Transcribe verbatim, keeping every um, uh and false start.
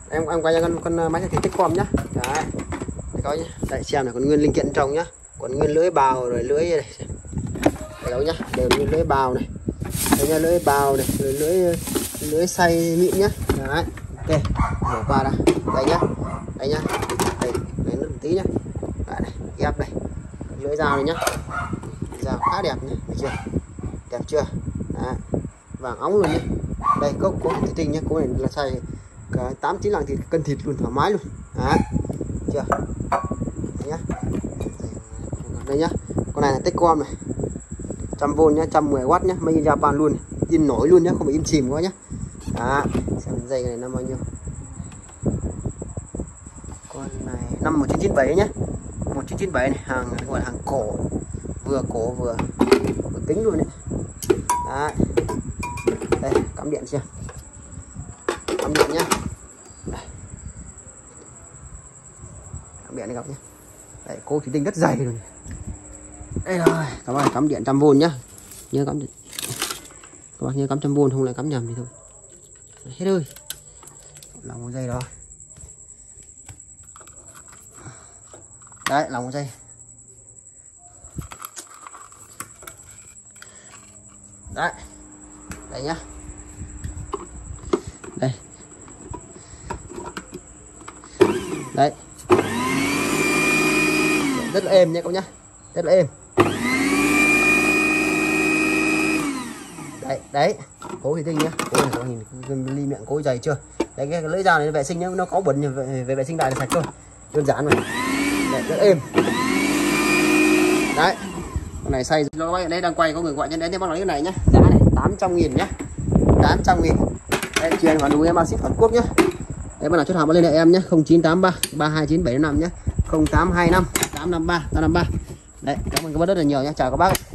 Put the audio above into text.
em em quay cho con con máy thì Techcom nhá. Đấy, để coi nhá. Đây xem này, còn nguyên linh kiện trong nhá, còn nguyên lưỡi bào rồi lưỡi này. Đây đâu nhá, đều như lưỡi bào này, đây nha, lưỡi bào này, rồi lưỡi lưỡi xay mịn nhá. Đấy, ok, mở qua đã, đây nhá, đây nhá, đây, đây nước một tí nhá, đấy, này, ép đây, lưỡi dao này nhá, dao khá đẹp nhá, được chưa, đẹp chưa, đấy, vàng óng luôn nhá. Đây cốc có thủy tinh nhá, cốc này là xay cái tám chín lạng thịt, cân thịt luôn, thoải mái luôn, đấy, chưa, đây nhá, đây nhá, con này là Techcom này, một trăm vôn nhá, một trăm mười oát nhá, made in Japan luôn, in nổi luôn nhá, không phải in chìm quá nhá. Đó, xem dây này năm bao nhiêu. Con này năm một chín chín bảy nhá, một chín chín bảy này, hàng gọi là hàng cổ, vừa cổ vừa, vừa kính luôn đấy. Đấy, đây cắm điện chưa, cắm điện nhá, đây. Cắm điện này gặp nhá, đây cô thủy tinh rất dày rồi. Đây rồi, các bạn cắm điện trăm vôn nhá, nhớ cắm điện. Các bạn nhớ cắm trăm vôn, không lại cắm nhầm thì thôi. Hết ơi, lòng một dây đó. Đấy, lòng một dây. Đấy, đây nhá. Đây. Đấy. Rất là êm nhé các nhá, rất là êm. Đấy, đấy, cố thủy tinh nhá, cố này các bạn nhìn ly miệng cố dày chưa? Đấy, cái lưỡi dao này vệ sinh nhá, nó có bẩn về, về vệ sinh đại là sạch thôi, đơn giản này. Đấy, rất êm. Đấy, con này xay rồi các bạn, đây đang quay có người gọi nhân đến thì bác nói cái này nhá, giá này tám trăm nghìn nhá, tám trăm nghìn. Đây truyền khoản đủ em bao ship toàn quốc nhá. Đấy, bạn nào chốt hàng liên hệ em nhá, không chín tám ba ba hai chín bảy năm nhá, không tám hai năm tám năm ba tám năm ba. Đấy, cảm ơn các bác rất là nhiều nhá, chào các bác.